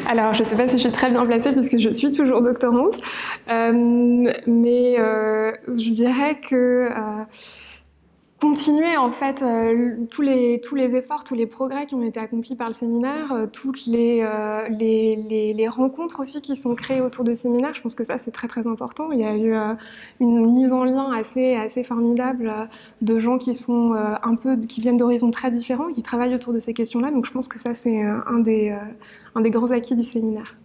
Alors, je ne sais pas si je suis très bien placée puisque je suis toujours doctorante, mais je dirais que continuer en fait tous les efforts, tous les progrès qui ont été accomplis par le séminaire, toutes les rencontres aussi qui sont créées autour de séminaires, je pense que ça c'est très très important. Il y a eu une mise en lien assez formidable de gens qui sont qui viennent d'horizons très différents, qui travaillent autour de ces questions-là. Donc je pense que ça c'est un des grands acquis du séminaire.